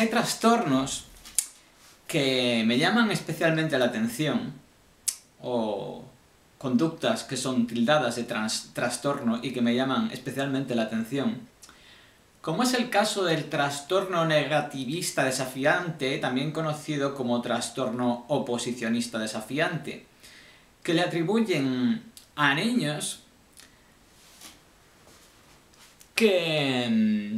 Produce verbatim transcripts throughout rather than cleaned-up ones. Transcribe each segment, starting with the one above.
hay trastornos que me llaman especialmente la atención, o conductas que son tildadas de trans trastorno y que me llaman especialmente la atención, como es el caso del trastorno negativista desafiante, también conocido como trastorno oposicionista desafiante, que le atribuyen a niños que,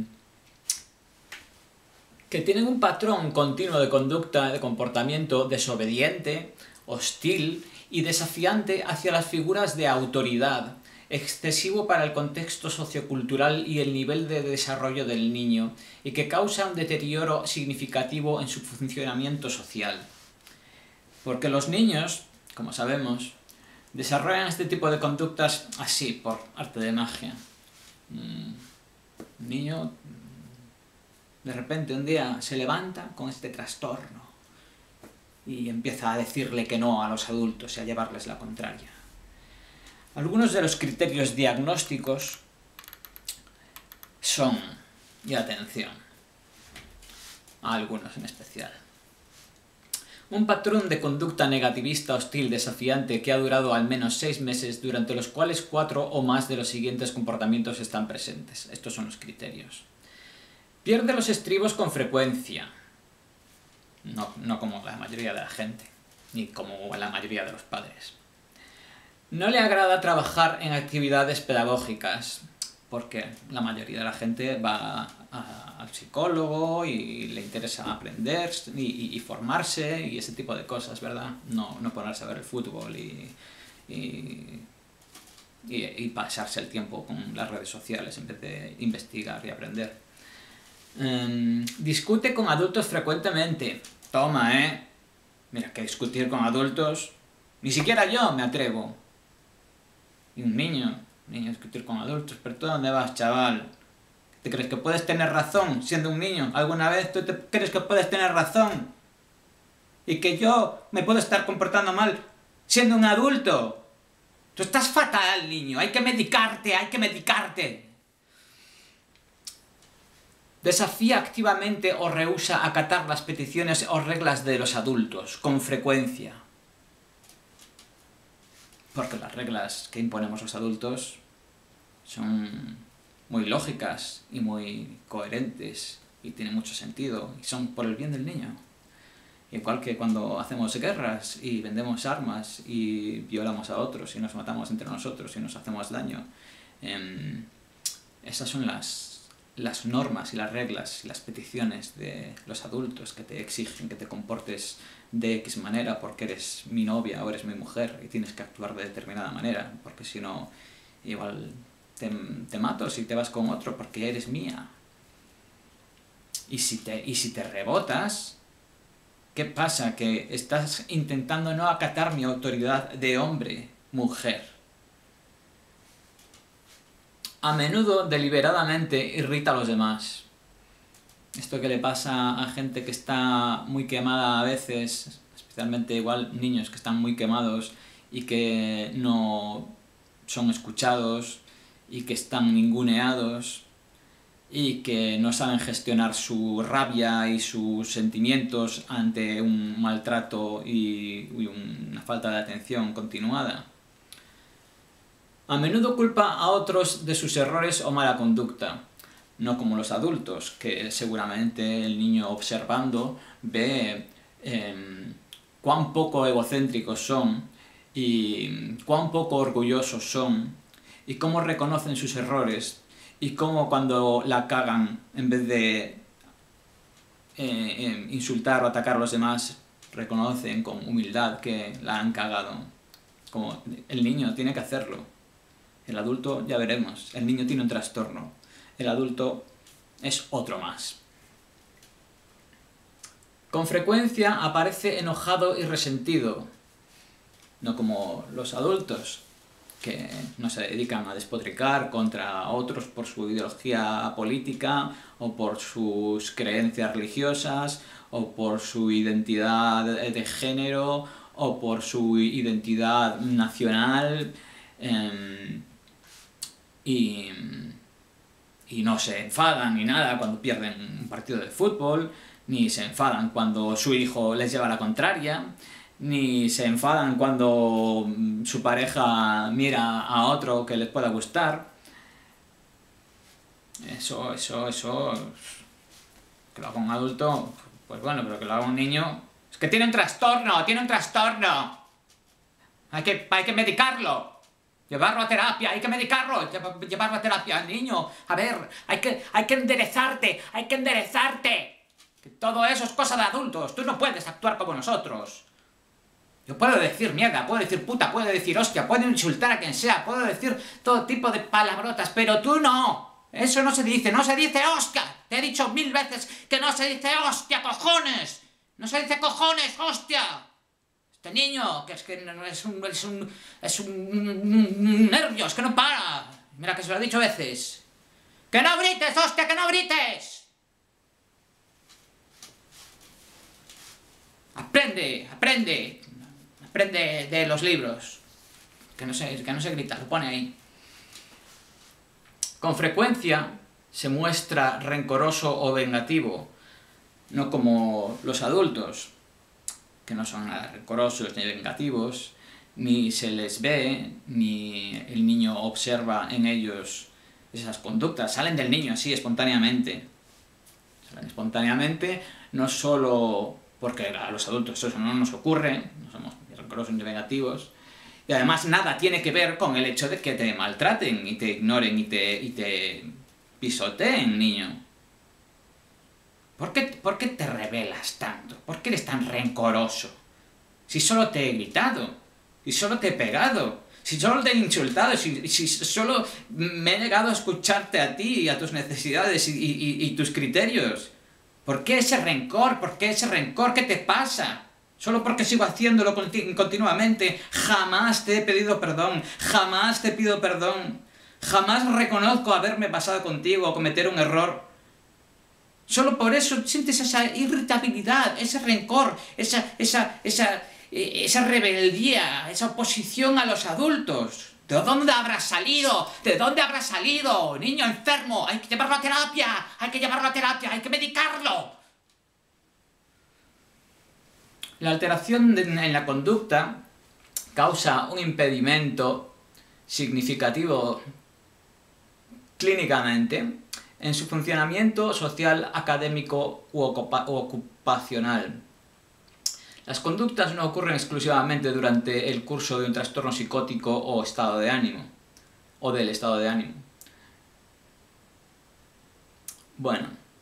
que tienen un patrón continuo de conducta, de comportamiento desobediente, hostil y desafiante hacia las figuras de autoridad, excesivo para el contexto sociocultural y el nivel de desarrollo del niño, y que causa un deterioro significativo en su funcionamiento social. Porque los niños, como sabemos, desarrollan este tipo de conductas así, por arte de magia. Un niño, de repente, un día se levanta con este trastorno y empieza a decirle que no a los adultos y a llevarles la contraria. Algunos de los criterios diagnósticos son, y atención, a algunos en especial: un patrón de conducta negativista, hostil, desafiante que ha durado al menos seis meses, durante los cuales cuatro o más de los siguientes comportamientos están presentes. Estos son los criterios. Pierde los estribos con frecuencia, no, no como la mayoría de la gente, ni como la mayoría de los padres. No le agrada trabajar en actividades pedagógicas, porque la mayoría de la gente va a, al psicólogo y le interesa aprender y, y, y formarse y ese tipo de cosas, ¿verdad? No, no ponerse a ver el fútbol y, y, y, y pasarse el tiempo con las redes sociales en vez de investigar y aprender. Um, discute con adultos frecuentemente. Toma, ¿eh? Mira, que discutir con adultos, ni siquiera yo me atrevo. Y un niño, niño discutir con adultos, pero ¿tú dónde vas, chaval? ¿Te crees que puedes tener razón siendo un niño? ¿Alguna vez tú te crees que puedes tener razón? Y que yo me puedo estar comportando mal siendo un adulto. Tú estás fatal, niño, hay que medicarte, hay que medicarte. Desafía activamente o rehúsa acatar las peticiones o reglas de los adultos, con frecuencia. Porque las reglas que imponemos los adultos son muy lógicas y muy coherentes y tienen mucho sentido y son por el bien del niño. Igual que cuando hacemos guerras y vendemos armas y violamos a otros y nos matamos entre nosotros y nos hacemos daño. Eh, esas son las, las normas y las reglas y las peticiones de los adultos que te exigen que te comportes de X manera porque eres mi novia o eres mi mujer y tienes que actuar de determinada manera, porque si no, igual te, te mato si te vas con otro porque eres mía. Y si te, y si te rebotas, ¿qué pasa? Que estás intentando no acatar mi autoridad de hombre, mujer. A menudo, deliberadamente, irrita a los demás. Esto que le pasa a gente que está muy quemada a veces, especialmente igual niños que están muy quemados y que no son escuchados y que están ninguneados y que no saben gestionar su rabia y sus sentimientos ante un maltrato y, y una falta de atención continuada. A menudo culpa a otros de sus errores o mala conducta. No como los adultos, que seguramente el niño observando ve eh, cuán poco egocéntricos son y cuán poco orgullosos son y cómo reconocen sus errores y cómo cuando la cagan, en vez de eh, eh, insultar o atacar a los demás, reconocen con humildad que la han cagado. Como el niño tiene que hacerlo. El adulto ya veremos, el niño tiene un trastorno. El adulto es otro más. Con frecuencia aparece enojado y resentido, no como los adultos, que no se dedican a despotricar contra otros por su ideología política, o por sus creencias religiosas, o por su identidad de género, o por su identidad nacional, eh, y... y no se enfadan ni nada cuando pierden un partido de fútbol, ni se enfadan cuando su hijo les lleva la contraria, ni se enfadan cuando su pareja mira a otro que les pueda gustar. Eso, eso, eso... Que lo haga un adulto, pues bueno, pero que lo haga un niño... ¡Es que tiene un trastorno! ¡Tiene un trastorno! Hay que, hay que medicarlo. Llevarlo a terapia, hay que medicarlo. Llevarlo a terapia, niño. A ver, hay que, hay que enderezarte, hay que enderezarte. Que todo eso es cosa de adultos. Tú no puedes actuar como nosotros. Yo puedo decir mierda, puedo decir puta, puedo decir hostia, puedo insultar a quien sea, puedo decir todo tipo de palabrotas, pero tú no. Eso no se dice, no se dice hostia. Te he dicho mil veces que no se dice hostia, cojones. No se dice cojones, hostia. Este niño, que es que no, es un, es un, es un, un nervio, es que no para. Mira que se lo he dicho veces. ¡Que no grites, hostia, que no grites! Aprende, aprende. Aprende de los libros. Que no se, que no se grita, lo pone ahí. Con frecuencia se muestra rencoroso o vengativo, no como los adultos, que no son nada rencorosos ni vengativos, ni se les ve, ni el niño observa en ellos esas conductas. Salen del niño así espontáneamente. Salen espontáneamente, no solo porque a los adultos eso no nos ocurre, no somos ni rencorosos ni vengativos, y además nada tiene que ver con el hecho de que te maltraten y te ignoren y te, y te pisoteen, niño. ¿Por qué, ¿Por qué te rebelas tanto? ¿Por qué eres tan rencoroso? Si solo te he gritado, si solo te he pegado, si solo te he insultado, si, si solo me he negado a escucharte a ti y a tus necesidades y, y, y tus criterios. ¿Por qué ese rencor? ¿Por qué ese rencor? ¿Qué te pasa? Solo porque sigo haciéndolo continu- continuamente. Jamás te he pedido perdón, jamás te pido perdón, jamás reconozco haberme pasado contigo o cometer un error. Solo por eso sientes esa irritabilidad, ese rencor, esa, esa, esa, esa rebeldía, esa oposición a los adultos. ¿De dónde habrás salido? ¿De dónde habrás salido? Niño enfermo, hay que llevarlo a terapia, hay que llevarlo a terapia, hay que medicarlo. La alteración de, en la conducta causa un impedimento significativo clínicamente en su funcionamiento social, académico u ocupa, u ocupacional. Las conductas no ocurren exclusivamente durante el curso de un trastorno psicótico o estado de ánimo, o del estado de ánimo. Bueno,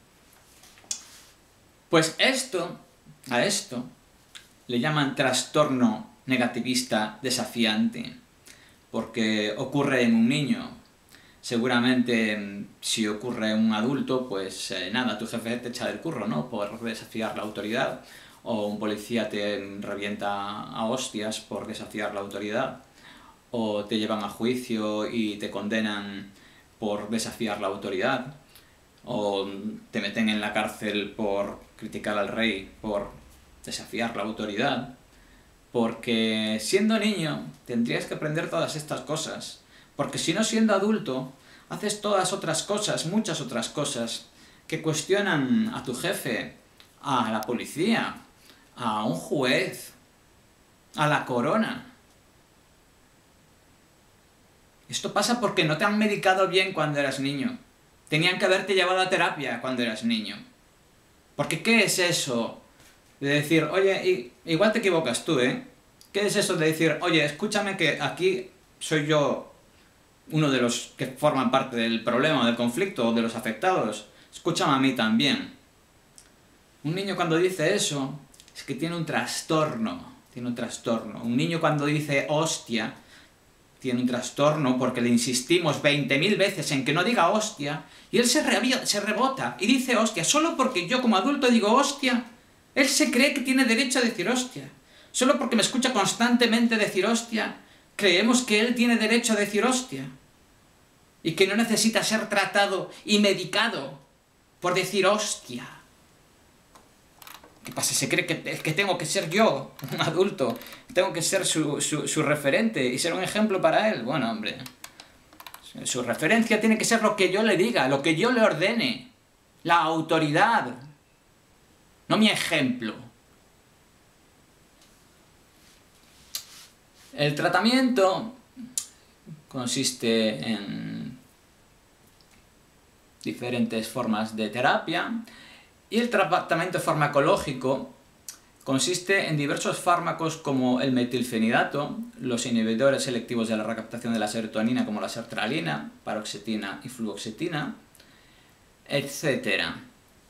pues esto, a esto, le llaman trastorno negativista desafiante, porque ocurre en un niño. Seguramente, si ocurre en un adulto, pues eh, nada, tu jefe te echa del curro, ¿no? Por desafiar la autoridad, o un policía te revienta a hostias por desafiar la autoridad, o te llevan a juicio y te condenan por desafiar la autoridad, o te meten en la cárcel por criticar al rey, por desafiar la autoridad, porque siendo niño tendrías que aprender todas estas cosas, porque si no, siendo adulto haces todas otras cosas, muchas otras cosas que cuestionan a tu jefe, a la policía, a un juez, a la corona. Esto pasa porque no te han medicado bien cuando eras niño. Tenían que haberte llevado a terapia cuando eras niño. Porque ¿qué es eso de decir, oye, igual te equivocas tú, ¿eh? ¿Qué es eso de decir, oye, escúchame que aquí soy yo uno de los que forman parte del problema, del conflicto, o de los afectados? Escúchame a mí también. Un niño cuando dice eso, es que tiene un trastorno, tiene un trastorno. Un niño cuando dice hostia, tiene un trastorno porque le insistimos veinte mil veces en que no diga hostia, y él se, re se rebota y dice hostia, solo porque yo como adulto digo hostia. Él se cree que tiene derecho a decir hostia. Solo porque me escucha constantemente decir hostia, creemos que él tiene derecho a decir hostia. Y que no necesita ser tratado y medicado por decir hostia. ¿Qué pasa? Se cree que, que tengo que ser yo, un adulto, tengo que ser su, su, su referente y ser un ejemplo para él. Bueno, hombre, su referencia tiene que ser lo que yo le diga, lo que yo le ordene, la autoridad. no mi ejemplo. El tratamiento consiste en diferentes formas de terapia y el tratamiento farmacológico consiste en diversos fármacos como el metilfenidato, los inhibidores selectivos de la recaptación de la serotonina como la sertralina, paroxetina y fluoxetina, etcétera.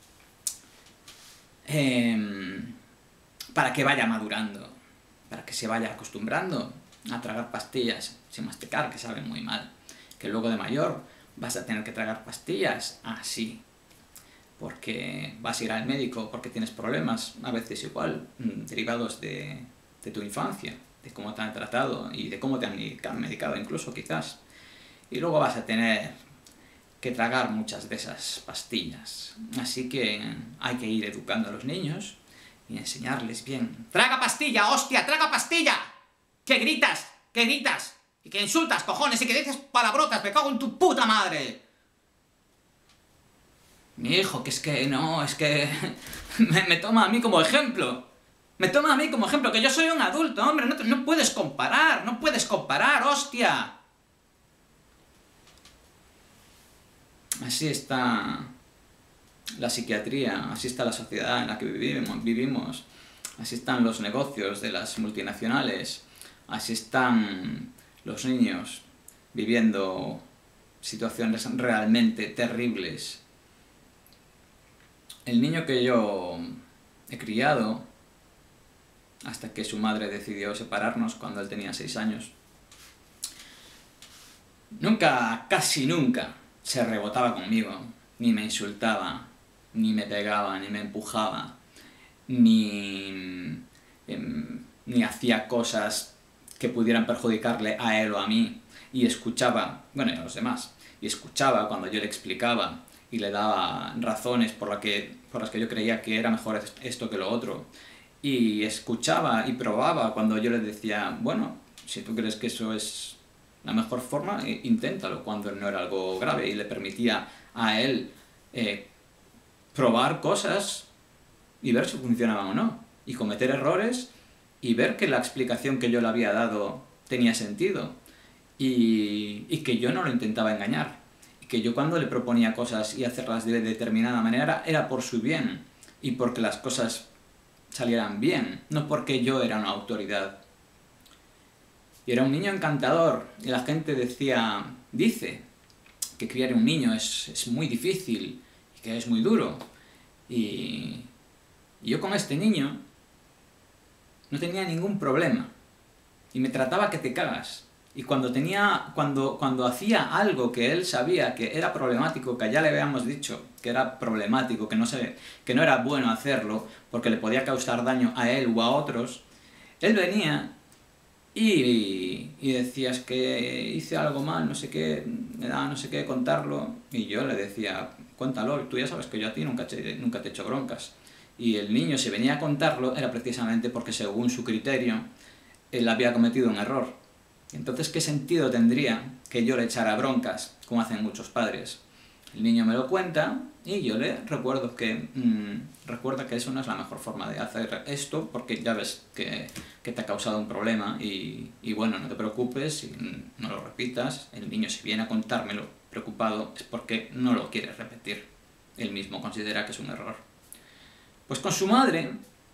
Eh, para que vaya madurando, para que se vaya acostumbrando a tragar pastillas sin masticar, que saben muy mal, que luego de mayor vas a tener que tragar pastillas así, porque vas a ir al médico porque tienes problemas, a veces igual, derivados de, de tu infancia, de cómo te han tratado y de cómo te han medicado incluso quizás, y luego vas a tener que tragar muchas de esas pastillas. Así que hay que ir educando a los niños y enseñarles bien. ¡Traga pastilla, hostia! ¡Traga pastilla! ¡Que gritas! ¡Que gritas! Y que insultas, cojones, y que dices palabrotas, me cago en tu puta madre. Mi hijo, que es que no, es que me, me toma a mí como ejemplo. Me toma a mí como ejemplo, que yo soy un adulto, hombre, no, no puedes comparar, no puedes comparar, hostia. Así está la psiquiatría, así está la sociedad en la que vivimos, vivimos, así están los negocios de las multinacionales, así están los niños viviendo situaciones realmente terribles. El niño que yo he criado, hasta que su madre decidió separarnos cuando él tenía seis años, nunca, casi nunca, se rebotaba conmigo, ni me insultaba, ni me pegaba, ni me empujaba, ni, eh, ni hacía cosas que pudieran perjudicarle a él o a mí, y escuchaba, bueno, y a los demás, y escuchaba cuando yo le explicaba y le daba razones por, la que, por las que yo creía que era mejor esto que lo otro, y escuchaba y probaba cuando yo le decía, bueno, si tú crees que eso es la mejor forma, inténtalo, cuando no era algo grave, y le permitía a él eh, probar cosas y ver si funcionaban o no, y cometer errores y ver que la explicación que yo le había dado tenía sentido, y, y que yo no lo intentaba engañar, y que yo cuando le proponía cosas y hacerlas de determinada manera era por su bien, y porque las cosas salieran bien, no porque yo era una autoridad. Y era un niño encantador, y la gente decía, dice, que criar un niño es, es muy difícil, y que es muy duro. Y, y yo con este niño no tenía ningún problema, y me trataba que te cagas. Y cuando, tenía, cuando, cuando hacía algo que él sabía que era problemático, que ya le habíamos dicho que era problemático, que no, se, que no era bueno hacerlo, porque le podía causar daño a él u a otros, él venía y, y decías que hice algo mal, no sé qué, me daba no sé qué contarlo, y yo le decía, cuéntalo, tú ya sabes que yo a ti nunca te, nunca te echo broncas. Y el niño, si venía a contarlo, era precisamente porque según su criterio, él había cometido un error. Entonces, ¿qué sentido tendría que yo le echara broncas, como hacen muchos padres? El niño me lo cuenta y yo le recuerdo que mmm, recuerda que eso no es la mejor forma de hacer esto, porque ya ves que, que te ha causado un problema, y, y bueno, no te preocupes, y no lo repitas. El niño, si viene a contármelo preocupado, es porque no lo quiere repetir. Él mismo considera que es un error. Pues con su madre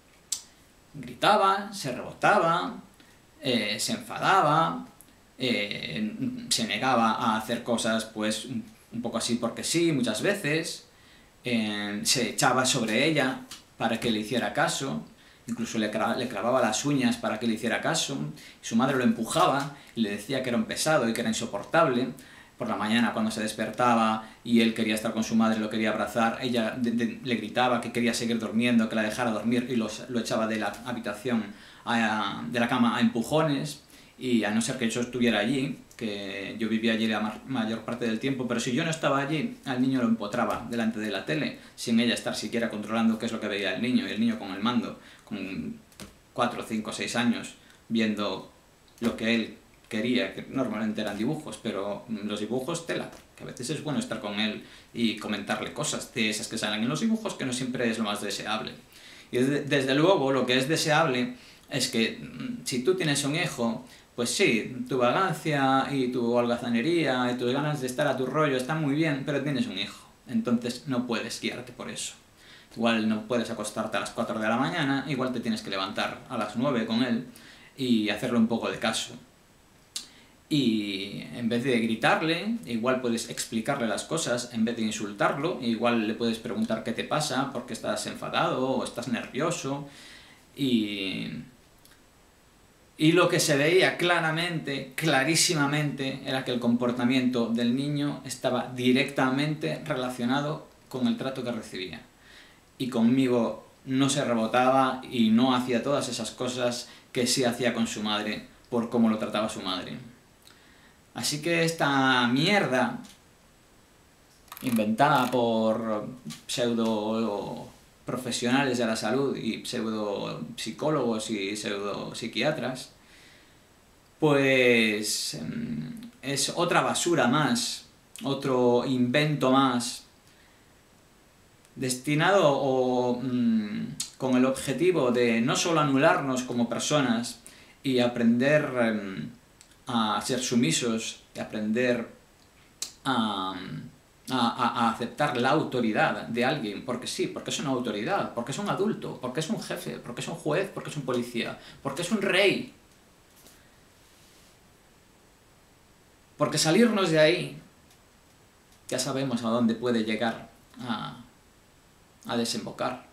gritaba, se rebotaba, eh, se enfadaba, eh, se negaba a hacer cosas pues un, un poco así porque sí, muchas veces, eh, se echaba sobre ella para que le hiciera caso, incluso le, le clavaba las uñas para que le hiciera caso, y su madre lo empujaba y le decía que era un pesado y que era insoportable. Por la mañana, cuando se despertaba y él quería estar con su madre, lo quería abrazar, ella de, de, le gritaba que quería seguir durmiendo, que la dejara dormir, y los, lo echaba de la habitación, a, de la cama a empujones, y a no ser que yo estuviera allí, que yo vivía allí la mayor parte del tiempo, pero si yo no estaba allí, al niño lo empotraba delante de la tele, sin ella estar siquiera controlando qué es lo que veía el niño, y el niño con el mando, con cuatro, cinco, seis años, viendo lo que él quería, que normalmente eran dibujos, pero los dibujos, tela, que a veces es bueno estar con él y comentarle cosas de esas que salen en los dibujos, que no siempre es lo más deseable. Y desde luego lo que es deseable es que si tú tienes un hijo, pues sí, tu vagancia y tu holgazanería y tus ganas de estar a tu rollo están muy bien, pero tienes un hijo, entonces no puedes guiarte por eso. Igual no puedes acostarte a las cuatro de la mañana, igual te tienes que levantar a las nueve con él y hacerle un poco de caso. Y en vez de gritarle, igual puedes explicarle las cosas, en vez de insultarlo, igual le puedes preguntar qué te pasa, por qué estás enfadado o estás nervioso. Y, y lo que se veía claramente, clarísimamente, era que el comportamiento del niño estaba directamente relacionado con el trato que recibía. Y conmigo no se rebotaba y no hacía todas esas cosas que sí hacía con su madre, por cómo lo trataba su madre. Así que esta mierda, inventada por pseudo profesionales de la salud y pseudo psicólogos y pseudo psiquiatras, pues es otra basura más, otro invento más, destinado o mmm, con el objetivo de no solo anularnos como personas y aprender mmm, a ser sumisos y aprender a, a, a aceptar la autoridad de alguien, porque sí, porque es una autoridad, porque es un adulto, porque es un jefe, porque es un juez, porque es un policía, porque es un rey. Porque salirnos de ahí, ya sabemos a dónde puede llegar a, a desembocar.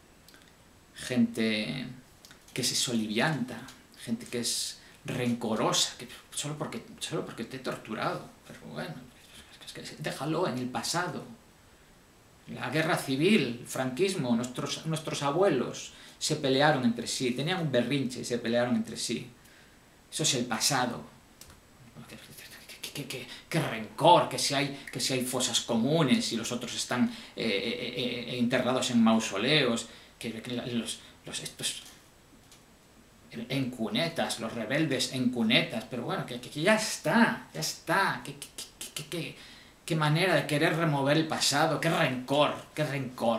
Gente que se solivianta, gente que es rencorosa, que solo porque, solo porque te he torturado, pero bueno, es que déjalo en el pasado. La guerra civil, el franquismo, nuestros, nuestros abuelos se pelearon entre sí, tenían un berrinche y se pelearon entre sí. Eso es el pasado. Qué, qué, qué, qué rencor, que si, hay, que si hay fosas comunes y los otros están eh, eh, eh, enterrados en mausoleos, que, que los, los estos en cunetas, los rebeldes en cunetas, pero bueno, que, que, que ya está, ya está, que, que, que, que, que, qué manera de querer remover el pasado, qué rencor, qué rencor.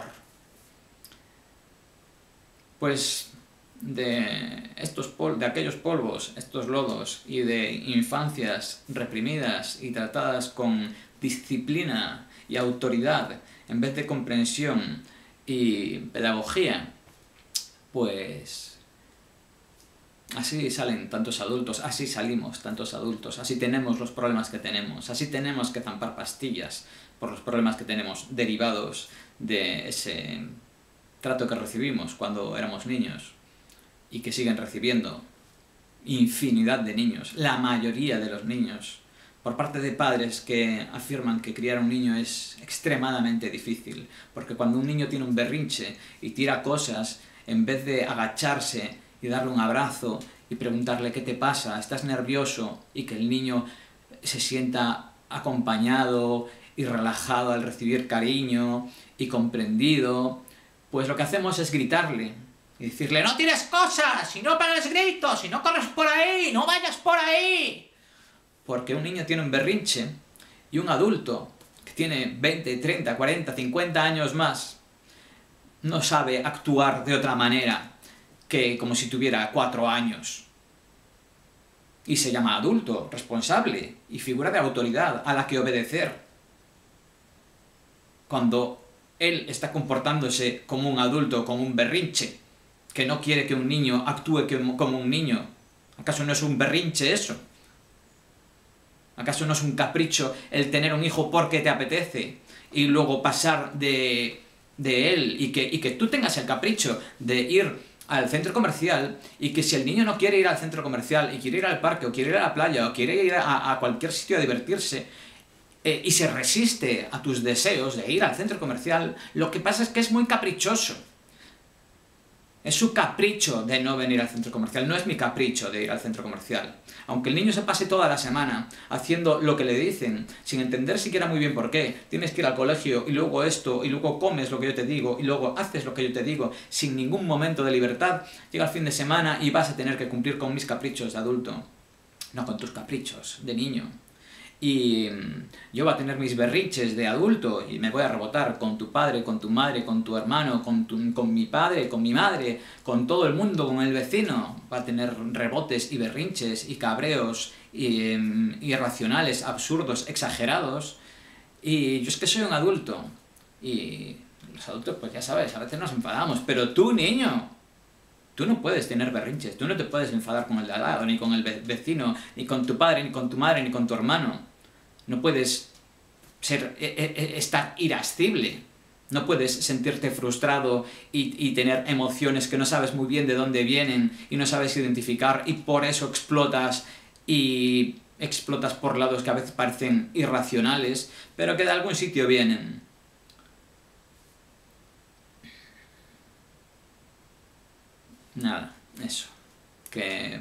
Pues de, estos pol de aquellos polvos, estos lodos y de infancias reprimidas y tratadas con disciplina y autoridad en vez de comprensión y pedagogía, pues así salen tantos adultos, así salimos tantos adultos, así tenemos los problemas que tenemos, así tenemos que zampar pastillas por los problemas que tenemos derivados de ese trato que recibimos cuando éramos niños y que siguen recibiendo infinidad de niños, la mayoría de los niños, por parte de padres que afirman que criar a un niño es extremadamente difícil, porque cuando un niño tiene un berrinche y tira cosas, en vez de agacharse y darle un abrazo y preguntarle qué te pasa, estás nervioso, y que el niño se sienta acompañado y relajado al recibir cariño y comprendido, pues lo que hacemos es gritarle y decirle: no tires cosas, y no pegues gritos, y no corres por ahí, no vayas por ahí. Porque un niño tiene un berrinche y un adulto que tiene veinte, treinta, cuarenta, cincuenta años más no sabe actuar de otra manera que como si tuviera cuatro años. Y se llama adulto, responsable y figura de autoridad a la que obedecer. Cuando él está comportándose como un adulto, como un berrinche, que no quiere que un niño actúe como un niño. ¿Acaso no es un berrinche eso? ¿Acaso no es un capricho el tener un hijo porque te apetece y luego pasar de, de él y que, y que tú tengas el capricho de ir al centro comercial y que si el niño no quiere ir al centro comercial y quiere ir al parque o quiere ir a la playa o quiere ir a, a cualquier sitio a divertirse eh, y se resiste a tus deseos de ir al centro comercial, lo que pasa es que es muy caprichoso. Es su capricho de no venir al centro comercial, no es mi capricho de ir al centro comercial. Aunque el niño se pase toda la semana haciendo lo que le dicen, sin entender siquiera muy bien por qué, tienes que ir al colegio y luego esto, y luego comes lo que yo te digo, y luego haces lo que yo te digo, sin ningún momento de libertad, llega el fin de semana y vas a tener que cumplir con mis caprichos de adulto, no con tus caprichos de niño. y yo voy a tener mis berrinches de adulto y me voy a rebotar con tu padre, con tu madre, con tu hermano, con, tu, con mi padre, con mi madre, con todo el mundo, con el vecino. Va a tener rebotes y berrinches y cabreos y, um, irracionales, absurdos, exagerados. Y yo es que soy un adulto. Y los adultos, pues ya sabes, a veces nos enfadamos. Pero tú, niño, tú no puedes tener berrinches, tú no te puedes enfadar con el de al lado, ni con el vecino, ni con tu padre, ni con tu madre, ni con tu hermano. No puedes ser, e, e, estar irascible. No puedes sentirte frustrado y, y tener emociones que no sabes muy bien de dónde vienen y no sabes identificar y por eso explotas y explotas por lados que a veces parecen irracionales, pero que de algún sitio vienen. Nada, eso. Que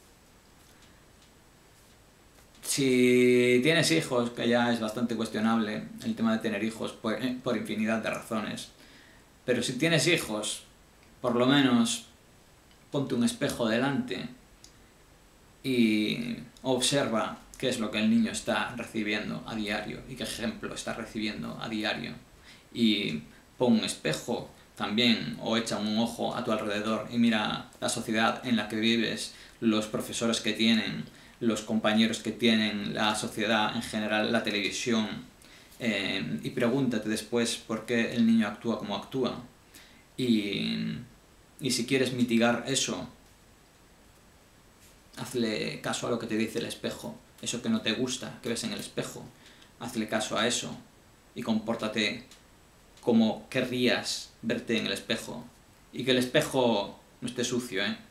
si tienes hijos, que ya es bastante cuestionable el tema de tener hijos por, por infinidad de razones, pero si tienes hijos, por lo menos ponte un espejo delante y observa qué es lo que el niño está recibiendo a diario y qué ejemplo está recibiendo a diario. Y pon un espejo también o echa un ojo a tu alrededor y mira la sociedad en la que vives, los profesores que tienen, los compañeros que tienen, la sociedad en general, la televisión, eh, y pregúntate después por qué el niño actúa como actúa. Y, y si quieres mitigar eso, hazle caso a lo que te dice el espejo, eso que no te gusta, que ves en el espejo, hazle caso a eso y compórtate como querrías verte en el espejo. Y que el espejo no esté sucio, ¿eh?